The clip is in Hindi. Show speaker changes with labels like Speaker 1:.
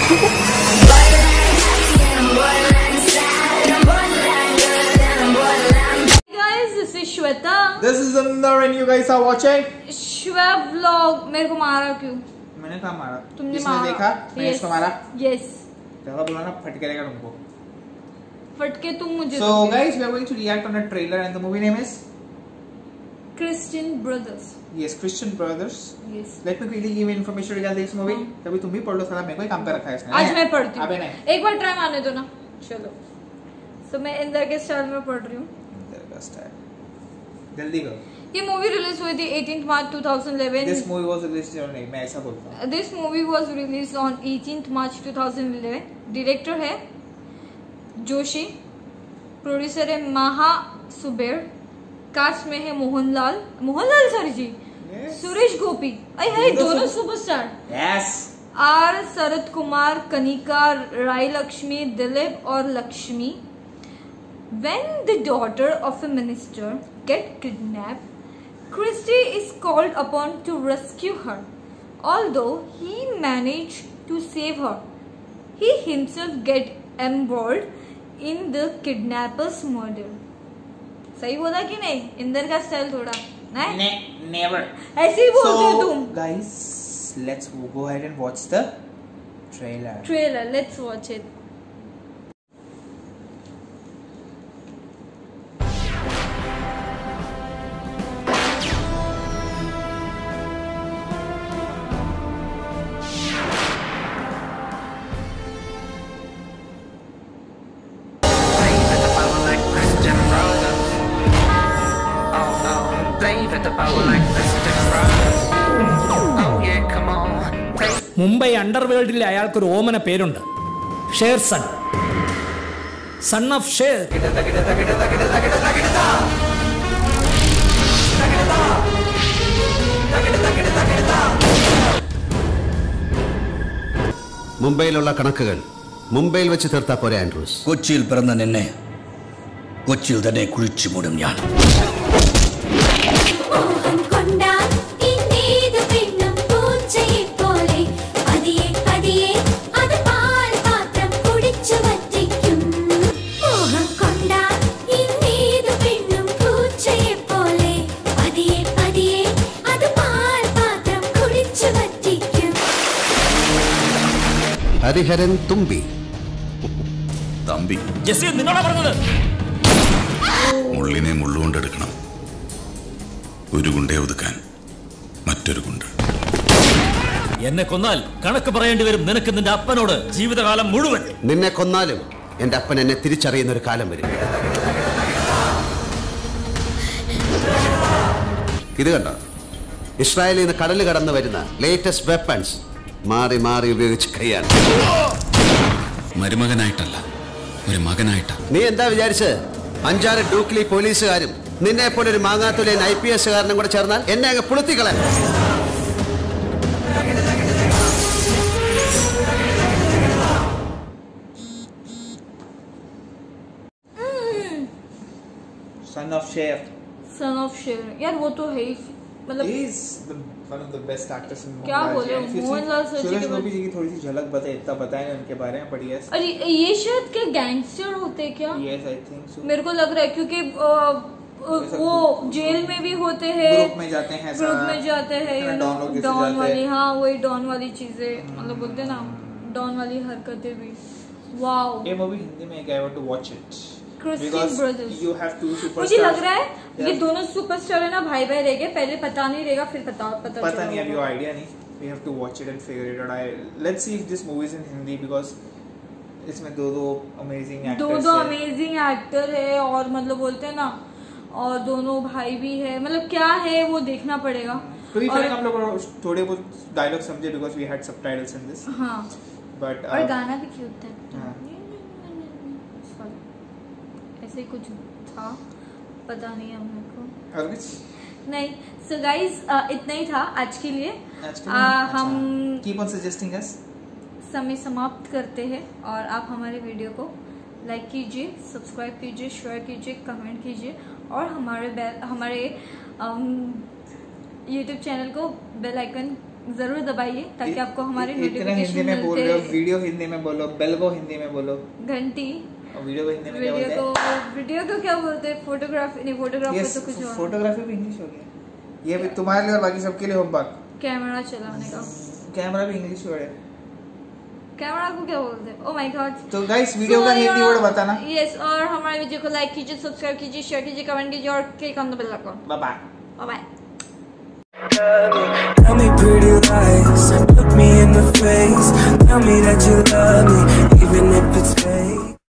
Speaker 1: Shweta,
Speaker 2: This is Sundar and you guys are watching
Speaker 1: श्वे व्लॉग। मेरे को मारा क्यों?
Speaker 2: मैंने कहा मारा?
Speaker 1: तुमने
Speaker 2: मारा? देखा मैंने इसको मारा?
Speaker 1: Yes।
Speaker 2: ज्यादा बोला ना फटके रहेगा तुमको।
Speaker 1: फटके तुम मुझे।
Speaker 2: So guys, we are going to react on a trailer and the movie name is
Speaker 1: Christian Brothers।
Speaker 2: Yes, Christian Brothers।
Speaker 1: Yes।
Speaker 2: Let me quickly give you information regarding this movie। कभी तुम भी पढ़ लो, साला मेरे को ही काम पे रखा है इसने।
Speaker 1: आज मैं पढ़ती हूँ।
Speaker 2: अबे नहीं।
Speaker 1: एक बार ट्राई मारने दो ना। चलो। So मैं इंदर के स्टाइल में पढ़ रही हूँ।
Speaker 2: इंदर का स्टाइल। जल्दी करो।
Speaker 1: ये मूवी रिलीज हुई थी 18 March 2011।
Speaker 2: This movie was released on नहीं, मैं ऐसा बोलता हूँ।
Speaker 1: This movie was released on 18 March 2011। Director है जोशी, प्रोड्यूसर है महा सुबेर, कास्ट में है मोहनलाल सॉरी जी, सुरेश गोपी, अरे दोनों superstar.
Speaker 2: Yes।
Speaker 1: R Sarath Kumar, Kanika, Rai Lakshmi, Dileep और Lakshmi. When the daughter of a minister gets kidnapped, Christy is called upon to rescue her. Although he managed to save her, he himself gets embroiled in the kidnapper's murder. सही बोला कि नहीं? इंदर का स्टाइल थोड़ा नहीं?
Speaker 2: Never।
Speaker 1: ऐसे ही बोलते हो तुम।
Speaker 2: Guys, let's go ahead and watch the trailer.
Speaker 1: Let's watch it.
Speaker 3: Mumbai അണ്ടർവേൾഡിലെ അയാൾക്കൊരു ഓമന പേരുണ്ട്, ഷേർസൺ, സൺ ഓഫ് ഷേർ.
Speaker 4: മുംബൈയിലുള്ള കണക്കുകൾ മുംബൈയിൽ വെച്ച് തീർത്താ പോരെ ആൻഡ്രൂസ്?
Speaker 5: കൊച്ചിയിൽ പിറന്ന നിന്നെ കൊച്ചിയിൽ തന്നെ കുഴിച്ചു മൂടും ഞാൻ.
Speaker 4: ഹരിഹരൻ തുമ്പി.
Speaker 5: തമ്പി
Speaker 3: ജെസ്സി നിന്നോടാ പറഞ്ഞത്.
Speaker 5: മുള്ളിനെ മുള്ളുകൊണ്ടെടുക്കണം, ഒരു ഗുണ്ടയെ ഒതുക്കാൻ മറ്റൊരു ഗുണ്ട.
Speaker 3: എന്നെ കൊന്നാൽ കണക്ക് പറയേണ്ടി വരും നിനക്ക് നിന്റെ അപ്പനോട് ജീവിതകാലം മുഴുവൻ.
Speaker 4: നിന്നെ കൊന്നാലും എന്റെ അപ്പൻ എന്നെ തിരിച്ചറിയുന്ന ഒരു കാലം വരും. ഇത് കണ്ടോ, ഇസ്രായേലിൽ നിന്ന് കടല് കടന്നു വരുന്ന ലേറ്റസ്റ്റ് വെപ്പൺസ് മാറി മാറി ഉപയോഗിച്ച് കൈയാണ്.
Speaker 5: മരുമകനായിട്ടല്ല, ഒരു മകനായിട്ടാ.
Speaker 4: നീ എന്താ വിചാരിച്ച് 5-6 ഡൂക്ലി പോലീസുകാരും നിന്നെ പോലെ ഒരു മാങ്ങാത്തുലൻ IPS കാരനും കൂടെ ചേർന്നാൽ എന്നെ അങ്ങ് പുളുത്തിക്കളെ.
Speaker 1: Son of Sher यार वो तो है ही, मतलब
Speaker 2: one of the best actors in
Speaker 1: क्या बोले मोहनलाल सर जी
Speaker 2: की थोड़ी सी झलक बताए, इतना बताए उनके बारे में, बढ़िया।
Speaker 1: अरे ये शायद के गैंगस्टर होते क्या?
Speaker 2: Yes, I think so।
Speaker 1: मेरे को लग रहा है क्योंकि वो जेल में भी होते हैं,
Speaker 2: ग्रुप में जाते हैं,
Speaker 1: डॉन वाली, हाँ वही डॉन वाली चीजें, मतलब बोलते ना डॉन वाली हरकतें भी। वाओ,
Speaker 2: ये मूवी हिंदी में I want to watch it।
Speaker 1: Christian brothers.
Speaker 2: You have two superstars।
Speaker 1: मुझे लग रहा है ये दोनों सुपरस्टार है ना, भाई भाई रहेंगे, पहले पता नहीं रहेगा, फिर पता
Speaker 2: नहीं, अभी आइडिया नहीं। We have to watch it and figure it out। Let's see if this movie is in Hindi because इसमें दो अमेजिंग
Speaker 1: एक्टर है और मतलब बोलते हैं ना, और दोनों भाई भी है, मतलब क्या है वो देखना पड़ेगा।
Speaker 2: तो ये हम लोग थोड़े बहुत डायलॉग समझे because we had subtitles in this।
Speaker 1: हाँ,
Speaker 2: but
Speaker 1: और गाना भी क्यूट था। ऐसे कुछ था, पता नहीं हमने को
Speaker 2: और कुछ
Speaker 1: नहीं। सो गाइज इतना ही था आज के लिए। हम
Speaker 2: कीप ऑन सजेस्टिंग अस।
Speaker 1: समय समाप्त करते हैं और आप हमारे वीडियो को लाइक कीजिए, सब्सक्राइब कीजिए, शेयर कीजिए, कमेंट कीजिए और हमारे YouTube चैनल को बेल आइकन जरूर दबाइए ताकि आपको हमारे
Speaker 2: इतना हिंदी में बोल रहे हो, वीडियो हिंदी में बोलो, बेल को हिंदी में बोलो,
Speaker 1: घंटी,
Speaker 2: और वीडियो को हिंदी में क्या बोलते हैं?
Speaker 1: वीडियो को क्या बोलते हैं? फोटोग्राफी नहीं, फोटोग्राफी तो कुछ और।
Speaker 2: फोटोग्राफी भी इंग्लिश हो गया। ये भी तुम्हारे लिए और बाकी सबके लिए होमवर्क।
Speaker 1: कैमरा चलाने का,
Speaker 2: कैमरा भी इंग्लिश वर्ड है।
Speaker 1: कैमरा को क्या बोलते हैं? Oh my God.
Speaker 2: तो गाइस वीडियो का हिंदी वर्ड बताना।
Speaker 1: यस, और हमारे वीडियो को लाइक कीजिए, सब्सक्राइब कीजिए, शेयर कीजिए, कमेंट कीजिए और click on the bell icon.
Speaker 2: Bye bye.
Speaker 1: Bye bye.
Speaker 6: Tell me pretty lies, look me in the face, tell me that you love me, even if it's fake.